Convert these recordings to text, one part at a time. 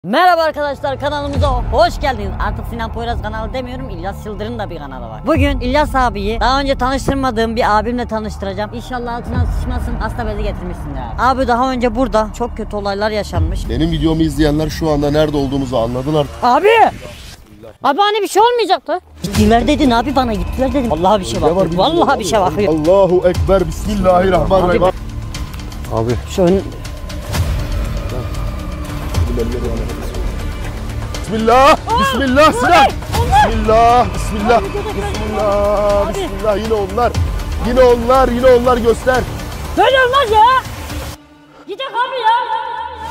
Merhaba arkadaşlar, kanalımıza hoş geldiniz. Artık Sinan Poyraz kanalı demiyorum, İlyas Yıldırım'ın da bir kanalı var. Bugün İlyas abiyi daha önce tanıştırmadığım bir abimle tanıştıracağım. İnşallah altına sıçmasın, hasta bezi getirmişsin ya. Abi daha önce burada çok kötü olaylar yaşanmış. Benim videomu izleyenler şu anda nerede olduğumuzu anladılar. Abi! Abi hani bir şey olmayacaktı. Gittiler dedin abi, bana gittiler dedim. Vallahi bir şey bakıyor. Vallahi bir şey bakıyor. Allahu Ekber, Bismillahirrahmanirrahim. Abi. Şu ön... Bismillah, Bismillah Sinan. Bismillah, Bismillah, Bismillah, Bismillah. Yine onlar göster. Böyle olmaz ya. Gidecek abi ya.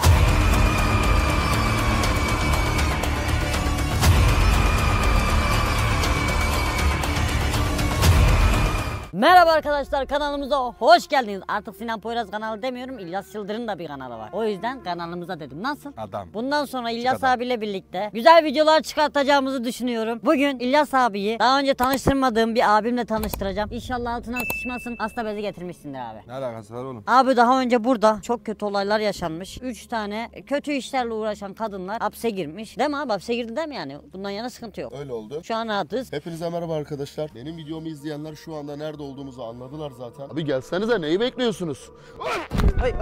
Merhaba arkadaşlar, kanalımıza hoş geldiniz. Artık Sinan Poyraz kanalı demiyorum, İlyas Yıldırım'ın da bir kanalı var. O yüzden kanalımıza dedim. Nasıl? Adam. Bundan sonra İlyas abiyle birlikte güzel videolar çıkartacağımızı düşünüyorum. Bugün İlyas abiyi daha önce tanıştırmadığım bir abimle tanıştıracağım. İnşallah altına sıçmasın, hasta bezi getirmişsindir abi. Ne alakası var oğlum? Abi daha önce burada çok kötü olaylar yaşanmış. 3 tane kötü işlerle uğraşan kadınlar hapse girmiş. Değil mi abi? Hapse girdi değil mi yani? Bundan yana sıkıntı yok. Öyle oldu. Şu an rahatız. Hepinize merhaba arkadaşlar. Benim videomu izleyenler şu anda nerede olduğumuzu anladılar zaten. Abi gelsenize, neyi bekliyorsunuz? Ay.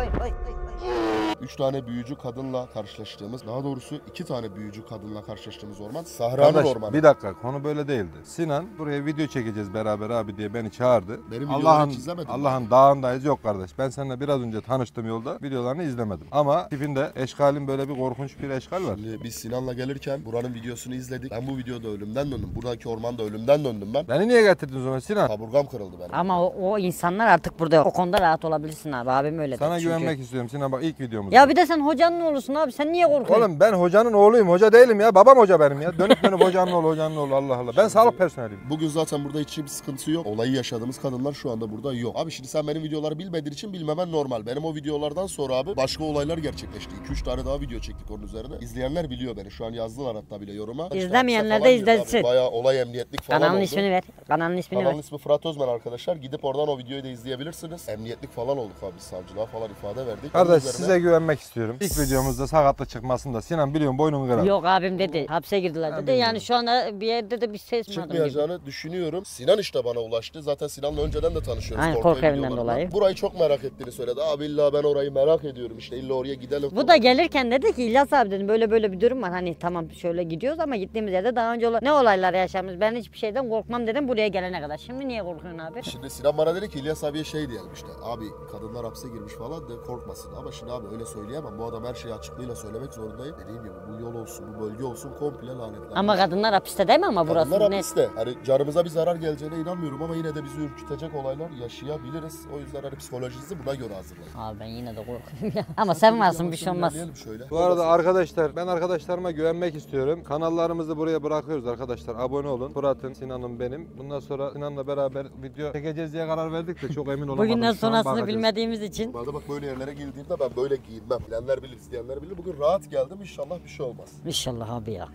3 tane büyücü kadınla karşılaştığımız, daha doğrusu 2 tane büyücü kadınla karşılaştığımız orman Sahra'nın ormanı. Bir dakika, konu böyle değildi. Sinan buraya video çekeceğiz beraber abi diye beni çağırdı. Benim videoları hiç izlemedin mi? Allah'ın dağındayız yok kardeş. Ben seninle biraz önce tanıştım yolda. Videolarını izlemedim. Ama tipinde eşkalin böyle bir korkunç bir eşkal var. Şimdi biz Sinan'la gelirken buranın videosunu izledik. Ben bu videoda ölümden döndüm. Buradaki ormanda ölümden döndüm ben. Beni niye getirdin o zaman Sinan? Kaburgam kırıldı benim. Ama o insanlar artık burada yok. O konuda rahat olabilirsin abi. Abim öyle dedi Sana çünkü. güvenmek istiyorum Sinan, bak ilk videomuz. Ya bir de sen hocanın oğlusun abi. Sen niye korkuyorsun? Oğlum ben hocanın oğluyum, hoca değilim ya. Babam hoca benim ya. Dönüp hocanın oğlu Allah Allah. Ben sağlık personeliyim. Bugün zaten burada hiçbir sıkıntı yok. Olayı yaşadığımız kadınlar şu anda burada yok. Abi şimdi sen benim videoları bilmediğin için bilmemen normal. Benim o videolardan sonra abi başka olaylar gerçekleşti. 2-3 tane daha video çektik onun üzerine. İzleyenler biliyor beni. Şu an yazdılar hatta bile yoruma. İzlemeyenler de izlesin. Bayağı olay emniyetlik falan Kanalın oldu. ismini ver. Kanalın ismini Kanalın ver. ismi Fırat Özmen arkadaşlar. Gidip oradan o videoyu da izleyebilirsiniz. Emniyetlik falan olduk abi. Savcılığa falan ifade verdik. Kardeş Onun üzerine- size güvenmek istiyorum. İlk videomuzda sakatlık çıkmasın da Sinan biliyorum boynunu kırar. Yok abim dedi. Hapse girdiler dedi. Yani şu anda bir yerde de bir ses mi aldım gibi. Çıkmayacağını düşünüyorum. Sinan işte bana ulaştı. Zaten Sinan'la önceden de tanışıyoruz. Aynen, Korku korku evinden videolarından. dolayı. Burayı çok merak ettiğini söyledi. Abi illa ben orayı merak ediyorum işte. İlla oraya gidelim. Bu da gelirken dedi ki İlyas abi dedim böyle bir durum var. Hani tamam şöyle gidiyoruz ama gittiğimiz yerde daha önce ne olaylar yaşanmış. Ben hiçbir şeyden korkmam dedim buraya gelene kadar. Şimdi niye korkuyorsun abi? Şimdi Sinan bana dedi ki İlyas abiye şey diyelim işte. Abi kadınlar hapse girmiş falan de korkmasın. Ama şimdi abi öyle söyleyemem. Bu adam her şeyi açıklığıyla söylemek zorundayım. Dediğim gibi bu yol olsun, bu bölge olsun komple lanetlenmiş. Ama kadınlar hapiste değil mi ama burası Kadınlar net. hapiste. Hani canımıza bir zarar geleceğine inanmıyorum ama yine de bizi ürkütecek olaylar yaşayabiliriz. O yüzden hani psikolojinizi buna göre hazırlayın. Abi ben yine de korkuyorum ya. Ama sen varsın bir şey olmaz. Şöyle. Bu arada arkadaşlar ben arkadaşlarıma güvenmek istiyorum. Kanallarımızı buraya bırakıyoruz arkadaşlar. Abone olun. Fırat'ın, Sinan'ın benim. Bundan sonra Sinan'la beraber video çekeceğiz diye karar verdik de çok emin olamadım. Bugünden Şu an sonrasını bakacağız. bilmediğimiz için. Normalde bak böyle yerlere girdiğimde ben böyle giyinmem. Bilenler bilir, izleyenler bilir. Bugün rahat geldim. İnşallah bir şey olmaz. İnşallah abi ya.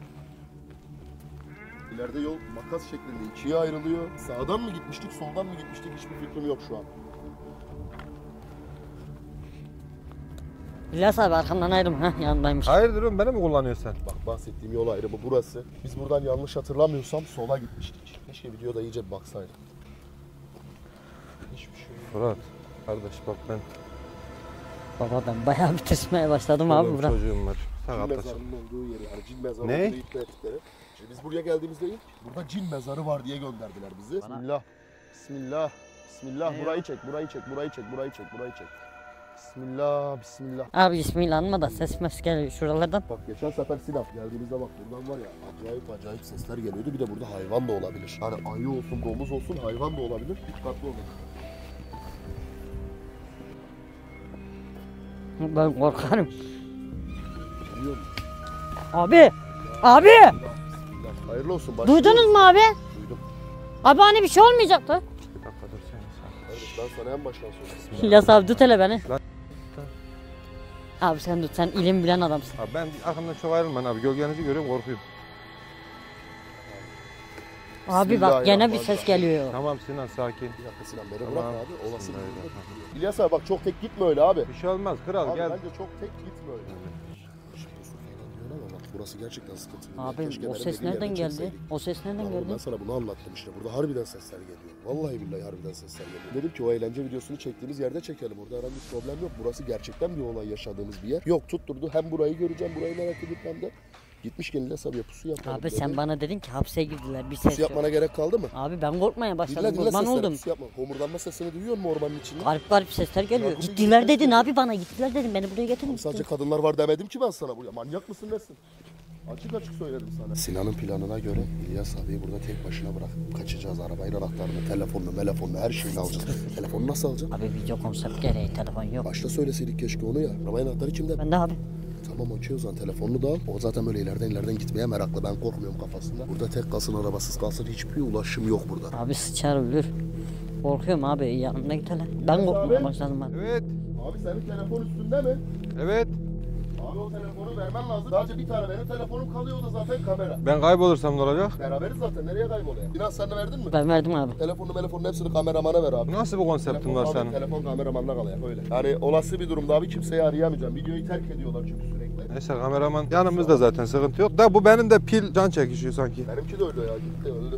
İleride yol makas şeklinde ikiye ayrılıyor. Sağdan mı gitmiştik, soldan mı gitmiştik hiçbir fikrim yok şu an. İlyas abi arkamdan ayrılma. Heh, yanındaymış. Hayırdır oğlum beni mi kullanıyorsun sen? Bak bahsettiğim yol ayrımı burası. Biz buradan yanlış hatırlamıyorsam sola gitmiştik. Keşke videoda iyice bir baksaydık. Hiçbir şey yok. Fırat kardeş bak ben Baba ben bayağı bir tırsmaya başladım abi çoluğum, bura. çocuğum var. Cin Sakatlaşım. mezarının olduğu yeri yani cin mezarı Ne? olduğu iddia ettikleri. Şimdi biz buraya geldiğimizde ilk burada cin mezarı var diye gönderdiler bizi. Bismillah. Bismillah. Bismillah. Burayı çek, burayı çek, burayı çek, burayı çek, burayı çek. Bismillah, bismillah. Abi bismillah'ınma da ses mes geliyor şuralardan. Bak geçen sefer Sinan geldiğimizde bak buradan var ya acayip sesler geliyordu. Bir de burada hayvan da olabilir. Hani ayı olsun, domuz olsun hayvan da olabilir. Dikkatli olun. Ben korkarım. Biliyorum. Abi! Abi! Bismillah. Hayırlı olsun. Başlıyoruz. Duydunuz mu abi? Duydum. Abi hani bir şey olmayacaktı. Bir dakika dur sen. Evet, ben sana en baştan söyleyeyim. İlyas abi tut hele beni. Lan. Abi sen tut, sen ilim bilen adamsın. Abi ben arkamdan çok ayrılmayın abi. Gölgenizi görüyorum korkuyorum. Abi bak gene bir ses geliyor. Tamam Sinan sakin. Bir dakika Sinan beni Tamam. bırak abi. Olası bir Bismillahirrahmanirrahim. durumda. İlyas abi bak çok tek gitme öyle abi. Bir şey olmaz kral Abi gel. bence çok tek gitme öyle. burası gerçekten sıkıntılı. Abi Keşke o benim ses dediğim nereden yerde geldi? çekseydik. O ses nereden Lan oğlum, ben geldi? sana bunu anlattım işte. Burada harbiden sesler geliyor. Vallahi billahi harbiden sesler geliyor. Dedim ki o eğlence videosunu çektiğimiz yerde çekelim. Orada herhangi bir problem yok. Burası gerçekten bir olay yaşadığımız bir yer. Yok tutturdu. Hem burayı göreceğim, burayı merak edip hem de gitmiş gelin sabah pusu yapalım Abi dedi. sen bana dedin ki hapse girdiler bir ses Pusu yok. yapmana gerek kaldı mı? Abi ben korkmaya Dinle başladım. dinle Kurban sesleri, oldum. pusu yapma. Homurdanma sesini duyuyor musun ormanın içinde? Garip garip sesler geliyor. Ya bu bir Gittiler ses dedin geliyor. abi bana. Gittiler dedim. Beni buraya getirin. Sadece kadınlar var demedim ki ben sana buraya. Manyak mısın nesin? Açık açık söyledim sana. Sinan'ın planına göre İlyas abiyi burada tek başına bırakıp kaçacağız. Arabayla anahtarını, telefonunu, her şeyini alacağız. Telefonu nasıl alacaksın? Abi video konsept gereği telefon yok. Başta söyleseydik keşke onu ya. Arabanın anahtarı kimde? Ben de abi. Tamam okey o zaman telefonunu da al. O zaten böyle ileriden gitmeye meraklı. Ben korkmuyorum kafasında. Burada tek kalsın arabasız kalsın hiçbir ulaşım yok burada. Abi sıçar ölür. Korkuyorum abi yanımda git hele. Ben Abi. korkmaya başladım ben. Evet. Abi senin telefon üstünde mi? Evet. Abi o telefonu vermen lazım. Sadece bir tane benim telefonum kalıyor o da zaten kamera. Ben kaybolursam ne olacak? Beraberiz zaten nereye kayboluyor? Sinan sen de verdin mi? Ben verdim abi. Telefonun hepsini kameramana ver abi. Nasıl bir konseptin var senin? Telefon kameramanla kalıyor öyle. Yani olası bir durumda abi kimseyi arayamayacağım. Videoyu terk ediyorlar çünkü sürekli. Neyse kameraman yanımızda zaten sıkıntı yok. Da bu benim de pil can çekişiyor sanki. Benimki de öyle ya gitti öldü.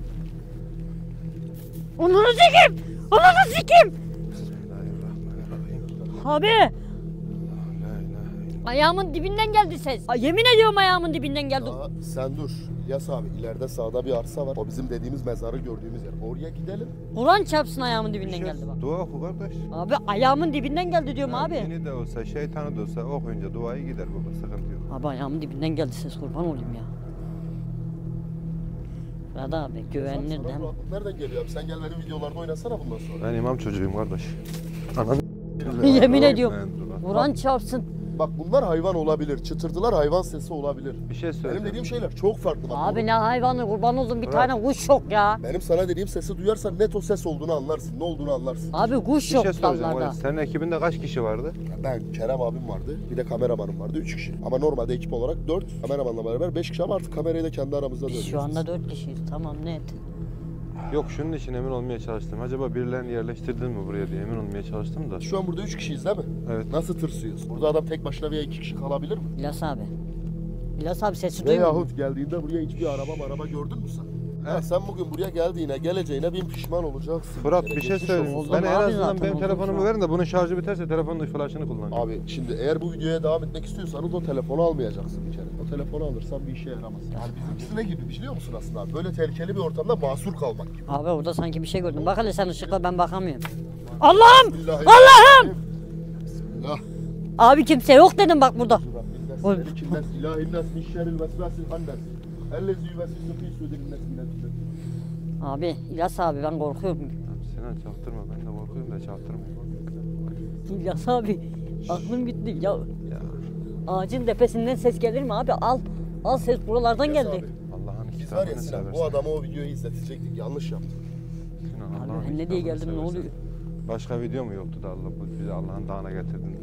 Onunu sikim! Onunu sikim! Bismillahirrahmanirrahim. Abi La ilahe illallah. ayağımın dibinden geldi ses. Ay, yemin ediyorum ayağımın dibinden geldi. Aa, sen dur. İlyas abi ileride sağda bir arsa var. O bizim dediğimiz mezarı gördüğümüz yer. Oraya gidelim. Kur'an çarpsın ayağımın dibinden Bir geldi bak. Dua oku kardeş. Abi ayağımın dibinden geldi diyorum Yani abi. Dini de olsa, şeytanı da olsa okuyunca duayı gider baba, sıkıntı yok. Abi ayağımın dibinden geldi ses kurban olayım ya. Fırat abi güvenilir Sana değil mi? bu aklık nereden geliyor abi? Sen gel benim videolarda oynasana bundan sonra. Ben imam çocuğuyum kardeş. Ananı Yemin ediyorum. Ben dur lan. Kur'an çarpsın. Bak bunlar hayvan olabilir. Çıtırtılar hayvan sesi olabilir. Bir şey Benim söyleyeceğim. dediğim şeyler çok farklı bak. Abi ne hayvanı kurban oldum bir Fırat. tane kuş yok ya. Benim sana dediğim sesi duyarsan net o ses olduğunu anlarsın. Ne olduğunu anlarsın. Abi kuş Bir yok şey soracağım. dallarda. Oraya. Senin ekibinde kaç kişi vardı? Ben, Kerem abim vardı. Bir de kameramanım vardı. 3 kişi. Ama normalde ekip olarak 4. Kameramanla beraber 5 kişi ama artık kamerayı da kendi aramızda Biz dönüyoruz. şu anda 4 kişiyiz tamam net. Yok şunun için emin olmaya çalıştım. Acaba birilerini yerleştirdin mi buraya diye emin olmaya çalıştım da. Şu an burada 3 kişiyiz değil mi? Evet. Nasıl tırsıyoruz? Burada adam tek başına veya 2 kişi kalabilir mi? İlyas abi. İlyas abi sesi duymuyor musun? Veyahut geldiğinde buraya hiçbir araba gördün mü sen? Evet. Ha, sen bugün buraya geleceğine bin pişman olacaksın. Fırat kere. bir şey Geçmiş söyleyeyim. olsun. Ben Oldu en abi azından zaten, benim oldu telefonumu şu an. verin de bunun şarjı biterse telefonun flaşını kullanacağım. Abi şimdi eğer bu videoya devam etmek istiyorsanız o telefonu almayacaksın bir kere. O telefonu alırsan bir işe yaramaz. Yani bizimkisi ne gibi biliyor musun aslında abi? Böyle tehlikeli bir ortamda mahsur kalmak gibi. Abi orada sanki bir şey gördüm. Bak hele sen ışıkla ben bakamıyorum. Allah'ım! Bismillahirrahmanirrahim. Allah'ım! Bismillah. Abi kimse yok dedim bak burada. Rabbin Oy. nas, melikin nas, ilahin nas, min şerril vesvesil hannas. Ellezî yuvesvisu fî sudurin nas minel fitnet. Abi İlyas abi ben korkuyorum. Sinan çaktırma, ben de korkuyorum da çaktırma. İlyas abi aklım gitti ya. Ya Ağacın tepesinden ses gelir mi abi? Al ses buralardan İlyas geldi. abi, Allah'ın Biz var ya kitabını Sinan seversen. bu adama o videoyu izletecektik. Yanlış yaptık. Sinan, Abi Allah'ın ben ne diye kitabını geldim ne seversen. oluyor? Başka video mu yoktu da Allah bizi Allah'ın dağına getirdin?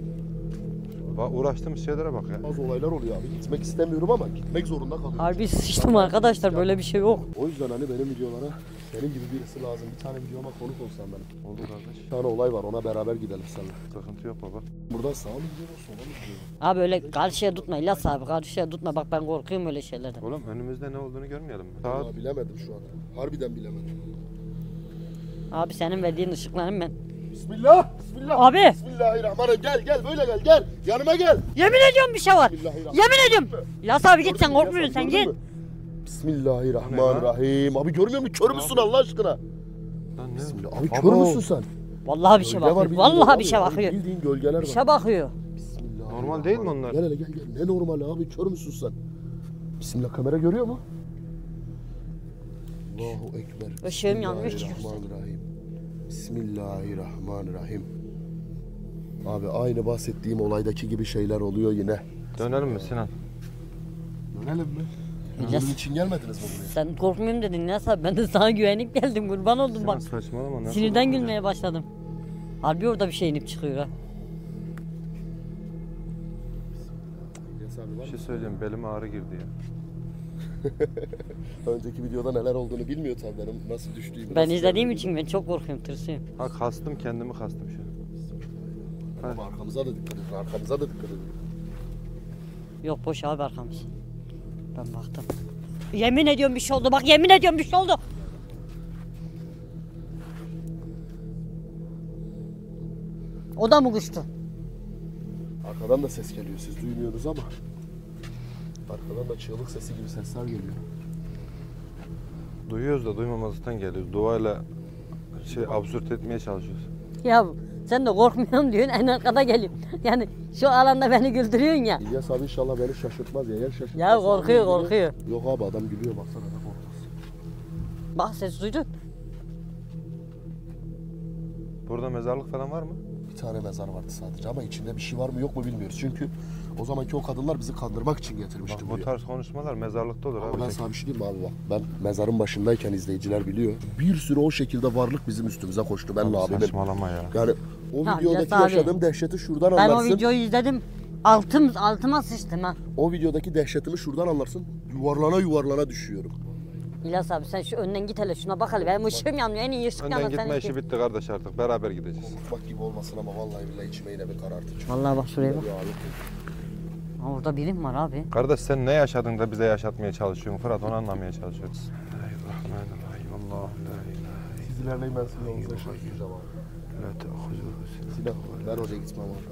Bak uğraştığımız şeylere bak ya. Az olaylar oluyor abi. Gitmek istemiyorum ama gitmek zorunda kalıyorum. Harbi sıçtım arkadaşlar böyle bir şey yok. O yüzden hani benim videolara senin gibi birisi lazım. Bir tane videoma konuk olsan benim. Oldu kardeş. Bir tane olay var ona beraber gidelim seninle. Sıkıntı yok baba. Buradan sağa mı gidiyoruz sola mı gidiyoruz? Abi öyle karşıya tutma İlyas abi karşıya tutma bak ben korkuyorum öyle şeylerden. Oğlum önümüzde ne olduğunu görmeyelim mi? Saat Vallahi bilemedim şu an. Harbiden bilemedim. Abi senin verdiğin ışıkların ben. Bismillah. Bismillah. Abi! Bismillahirrahmanirrahim. Gel böyle gel. Yanıma gel. Yemin ediyorum bir şey var. Bismillahirrahmanirrahim. Yemin ediyorum. İlyas abi git sen Gördün mü? korkmuyorsun sen Gördün git. mü? Bismillahirrahmanirrahim. Abi görmüyor musun? Kör müsün Allah aşkına? lan ne? Bismillah. Abi Abo. kör müsün sen? Vallahi bir şey Gölge var, bakıyor. bildiğin Vallahi var bir ya, şey abi bakıyor. Bildiğin gölgeler var. Bir şey bakıyor. Bismillahirrahmanirrahim. Normal değil mi onlar? Gel hele gel. Ne normal abi? Kör müsün sen? Bismillah kamera görüyor mu? Allahu Ekber. Işığım yanmış ki. Bismillahirrahmanirrahim. Bismillahirrahmanirrahim. Abi aynı bahsettiğim olaydaki gibi şeyler oluyor yine. Dönelim mi Sinan? Dönelim mi? İlyas. Bunun için gelmediniz mi buraya? Sen korkmuyorum dedin İlyas abi. Ben de sana güvenip geldim kurban oldum Sinan bak. saçmalama. nasıl Sinirden olur ya? gülmeye başladım. Harbi orada bir şey inip çıkıyor ha. İlyas abi var Bir mı? şey söyleyeceğim, belime ağrı girdi ya. Önceki videoda neler olduğunu bilmiyor tabii benim nasıl düştüğümü. Ben nasıl izlediğim gördüğümü. için ben çok korkuyorum tırsıyorum. Ha kastım, kendimi kastım şu an. Ama arkamıza da dikkat edin. Arkamıza da dikkat edin. Yok boş abi arkamız. Ben baktım. Yemin ediyorum bir şey oldu. Bak yemin ediyorum bir şey oldu. O da mı kuştu? Arkadan da ses geliyor. Siz duymuyorsunuz ama. Arkadan da çığlık sesi gibi sesler geliyor. Duyuyoruz da duymamazlıktan geliyoruz. Duayla absürt etmeye çalışıyoruz. Ya sen de korkmuyorum diyorsun en arkada geliyorum. Yani şu alanda beni güldürüyorsun ya. İlyas abi inşallah beni şaşırtmaz ya. Eğer şaşırtmaz. Ya korkuyor korkuyor. Yok abi adam gülüyor baksana ne korkmaz. Bak ses duydun. Burada mezarlık falan var mı? Bir tane mezar vardı sadece ama içinde bir şey var mı yok mu bilmiyoruz. Çünkü o zamanki o kadınlar bizi kandırmak için getirmişti Bak, bu buraya. tarz konuşmalar mezarlıkta olur Ama abi. ben sana bir şey diyeyim mi abi bak. Ben mezarın başındayken izleyiciler biliyor. Bir sürü o şekilde varlık bizim üstümüze koştu. Benle abimin. Saçmalama ya. Yani o Ya videodaki İlyas abi. yaşadığım dehşeti şuradan Ben anlarsın. o videoyu izledim. Altıma sıçtım ha. O videodaki dehşetimi şuradan anlarsın. Yuvarlana düşüyorum. İlyas abi sen şu önden git hele şuna bak hele. Benim ışığım yanmıyor. En iyi ışık Önden yanan gitme seninki. işi bitti kardeş artık. Beraber gideceğiz. Korkmak gibi olmasın ama vallahi billahi içime yine bir karartı. Vallahi bak şuraya bak. Ya, yok. Ha, orada birim var abi. Kardeş sen ne yaşadın da bize yaşatmaya çalışıyorsun Fırat, onu anlamaya çalışıyoruz. Bismillahirrahmanirrahim. Allahu la ilahe Siz ilerleyin ben sizin yolunuza şaşıracağım abi. illa te'huzuhu Sinan ben oraya gitmem abi.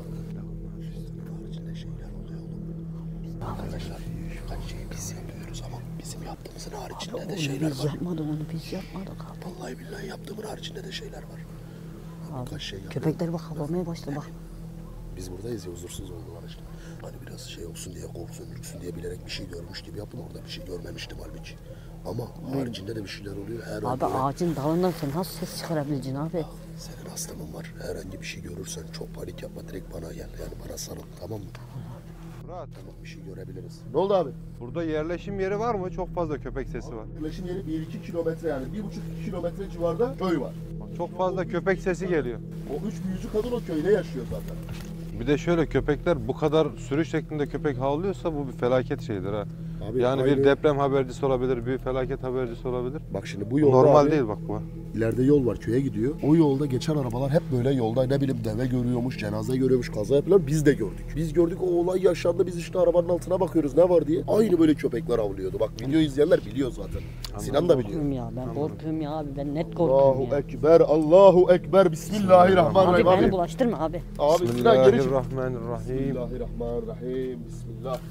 Haricinde şeyler oluyor oğlum. Arkadaşlar kaç şeyi biz yapıyoruz ama bizim yaptığımızın haricinde de şeyler Biz var. yapmadık onu biz yapmadık abi. Vallahi billahi yaptığımın haricinde de şeyler var. Abi, Kaç şey yapıyor. köpekler bak havlamaya başladı bak. Biz buradayız ya huzursuz oldular işte. Hani biraz şey olsun diye korksun ürksün diye bilerek bir şey görmüş gibi yaptım. Orada bir şey görmemiştim halbuki. Ama haricinde de bir şeyler oluyor. Her an Abi böyle- ağacın dalından sen nasıl ses çıkarabileceksin abi? Senin hastamın var. Herhangi bir şey görürsen çok panik yapma. Direkt bana gel. Yani bana sarıl. Tamam mı? Fırat, Tamam bir şey görebiliriz. Ne oldu abi? burada yerleşim yeri var mı? Çok fazla köpek sesi var. Yerleşim yeri 1-2 kilometre yani 1,5-2 kilometre civarda köy var. Bak, çok fazla köpek sesi geliyor. O 3 büyücü kadın o köyde yaşıyor zaten. Bir de şöyle köpekler bu kadar sürü şeklinde köpek havlıyorsa bu bir felaket şeydir ha. Abi Yani aynı- bir deprem habercisi olabilir, bir felaket habercisi olabilir. Bak şimdi bu Bu yolda normal abi, değil bak bu. ileride yol var köye gidiyor. O yolda geçen arabalar hep böyle yolda ne bileyim deve görüyormuş, cenaze görüyormuş, kaza yapıyorlar. Biz de gördük. Biz gördük o olay yaşandı. Biz işte arabanın altına bakıyoruz ne var diye. Aynı böyle köpekler avlıyordu. Bak video izleyenler biliyor zaten. Sinan da biliyor. Korkuyorum ya ben korkuyorum ya abi ben net korkuyorum Allahu ya. Ekber, Allahu Ekber, Bismillahirrahmanirrahim. Abi beni bulaştırma abi. Abi Sinan geri çık. Bismillahirrahmanirrahim. Bismillahirrahmanirrahim. Bismillah.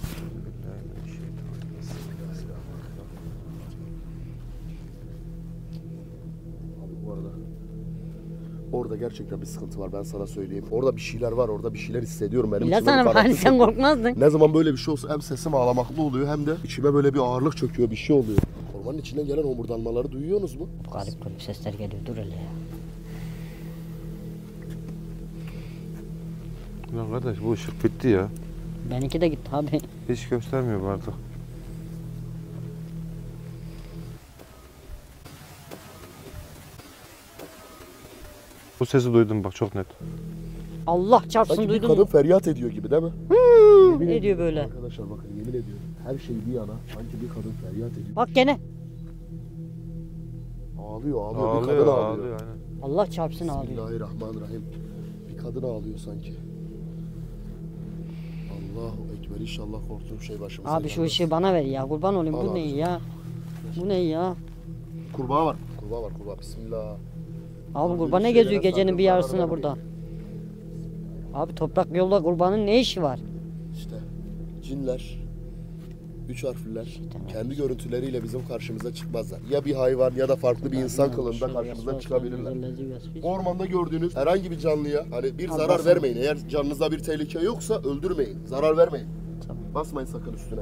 Abi bu arada orada gerçekten bir sıkıntı var ben sana söyleyeyim. Orada bir şeyler var, orada bir şeyler hissediyorum benim. İlyas içime bir Hanım hani karartı sen çöküyor. korkmazdın. Ne zaman böyle bir şey olsa hem sesim ağlamaklı oluyor hem de içime böyle bir ağırlık çöküyor, bir şey oluyor. Ormanın içinden gelen homurdanmaları duyuyorsunuz mu? Garip garip sesler geliyor dur hele ya. Lan kardeş bu ışık bitti ya. Benimki de gitti abi. Hiç göstermiyor bu artık. Bu sesi duydum bak çok net. Allah çarpsın Sanki bir duydun kadın mu? feryat ediyor gibi değil mi? Yemin Ne diyor ediyorum böyle? Arkadaşlar bakın yemin ediyorum. Her şey bir yana sanki bir kadın feryat ediyor. Bak gene. Ağlıyor, bir kadın ağlıyor. aynen. Allah çarpsın ağlıyor. Bismillahirrahmanirrahim. Bir kadın ağlıyor sanki. Allahu Ekber inşallah korktuğum şey başımıza Abi şu gelmez. ışığı bana ver ya kurban olayım Al bu abi. ne ya? Bu ne ya? Kurbağa var. Kurbağa var kurbağa. Bismillah. Abi kurban ne şeylere geziyor gecenin sakın bir yarısına zararına burada? Abi toprak yolda kurbanın ne işi var? İşte cinler, üç harfliler Şeytan kendi görüntüleriyle bizim karşımıza çıkmazlar. Ya bir hayvan ya da farklı bir insan kılığında karşımıza çıkabilirler. Ormanda gördüğünüz herhangi bir canlıya hani bir Allah zarar sana- vermeyin. Eğer canınıza bir tehlike yoksa öldürmeyin. Zarar vermeyin. Tamam. Basmayın sakın üstüne.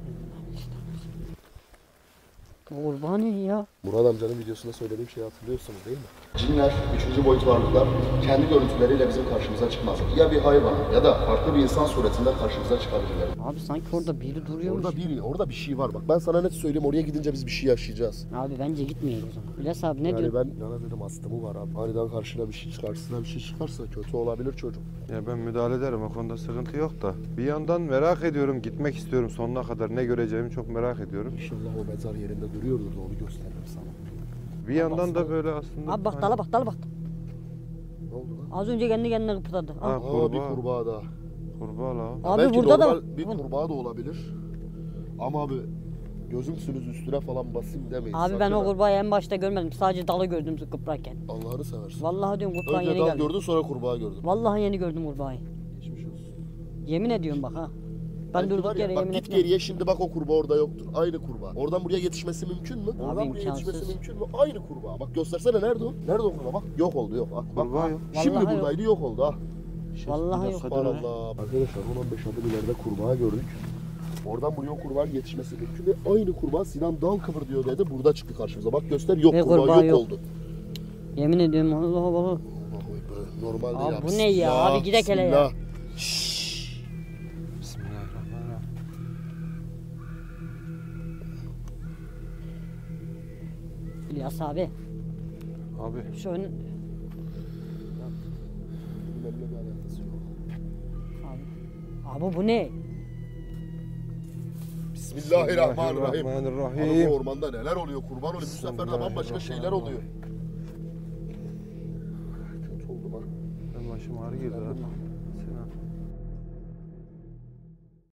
Kurban ne ya? Murat amcanın videosunda söylediğim şeyi hatırlıyorsunuz değil mi? Cinler, üçüncü boyut varlıklar kendi görüntüleriyle bizim karşımıza çıkmazlar. Ya bir hayvan ya da farklı bir insan suretinde karşımıza çıkabilirler. Abi sanki orada biri duruyormuş. Orada bir şey var bak. Ben sana net söyleyeyim oraya gidince biz bir şey yaşayacağız. Abi bence gitmeyelim o zaman. İlyas abi ne Yani diyor? ben yana dedim astımı var abi. Aniden karşına bir şey karşısına bir şey çıkarsa kötü olabilir çocuk. Ya ben müdahale ederim o konuda sıkıntı yok da. Bir yandan merak ediyorum, gitmek istiyorum sonuna kadar. Ne göreceğimi çok merak ediyorum. İnşallah o mezar yerinde duruyordur da onu gösteririm sana. Bir yandan da böyle aslında... Abi bak dala bak dala bak. Ne oldu lan? Az önce kendi kendine kıpırdadı. Ha, Al. Aa bir kurbağa. kurbağa daha. Kurbağa la. Abi Belki burada da normal bir kurbağa da olabilir. Ama abi Gözümsünüz üstüne falan basayım demeyin. Abi sakın ben o ha. kurbağayı en başta görmedim. Sadece dalı gördüm kıpırarken. Allah'ını seversin. Vallahi diyorum kurbağa Önce yeni dal geldi. gördün sonra kurbağa gördün. Vallahi yeni gördüm kurbağayı. Geçmiş olsun. Yemin ediyorum bak ha. Ben Belki var durduk ya, yere bak yemin git etmem. geriye şimdi bak o kurbağa orada yoktur. Aynı kurbağa. Oradan buraya yetişmesi mümkün mü? Oradan buraya imkansız. yetişmesi mümkün mü? Aynı kurbağa. Bak göstersene nerede o? Nerede o kurbağa? Bak yok oldu yok. Bak, Kurbağa bak. yok. Şimdi Vallahi buradaydı yok oldu ha. Vallahi yok. Subhanallah. Arkadaşlar 10-15 adım ileride kurbağa gördük. Oradan buraya o kurbağanın yetişmesi mümkün. Ve aynı kurbağa Sinan dal kıvır diyor dedi. Burada çıktı karşımıza. Bak göster yok Ve kurbağa, kurbağa yok yok. oldu. Yemin ediyorum Allah Allah. Vallahi be, normalde Abi ya. bu ne ya? Abi gidek hele ya. Bismillah. Bismillahirrahmanirrahim. İlyas abi. Abi Şu ön... Benimle bir alakası yok. Abi bu ne? Bismillahirrahmanirrahim. Bismillahirrahmanirrahim. Abi bu ormanda neler oluyor kurban olayım. Bu sefer de bambaşka şeyler oluyor. Kötü oldum ha. Ben başım ağrı girdi ha. Sinan.